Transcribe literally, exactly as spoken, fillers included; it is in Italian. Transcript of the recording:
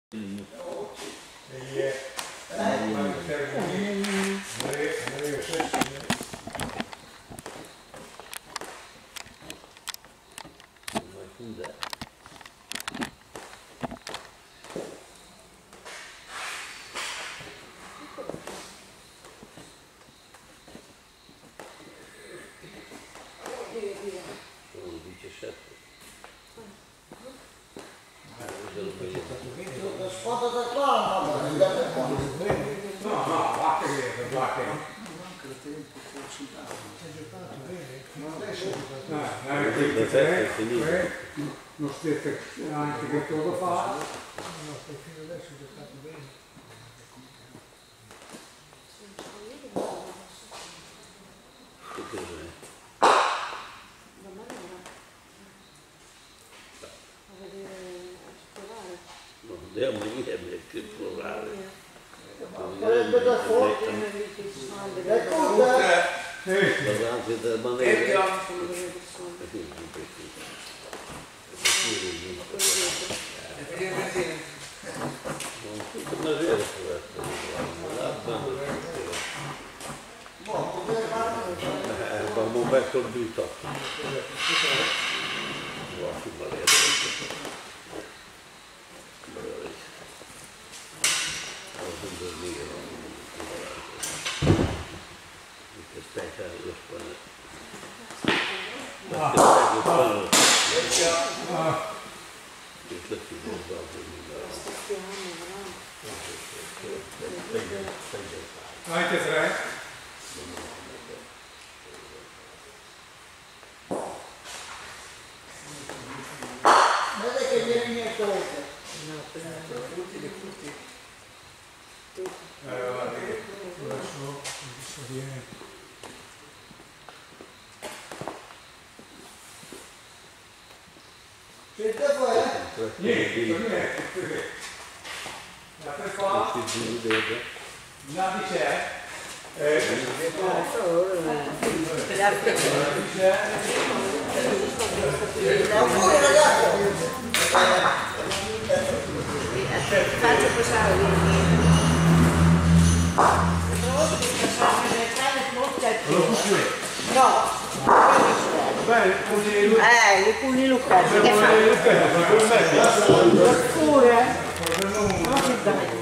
Come Sfoto da qua, no, no, no, va che va che non stesse anche che cosa fa. no, fino adesso è giocato bene. Andiamo insieme a esplorare. Sarebbe da fuoco. È tutta. Guardate da manera. Abbiamo un bel computer. Aspetta, lo spano. Anche tre? Vede che viene mia tocca. Tutti, tutti. Eh, guarda che adesso viene. Che tempo è? Niente, niente. La tre qua. La di c'è. Eh, Ancora ragazzi. Faccio passare no, bene, eh, le pugni Luca, che fa? Oppure?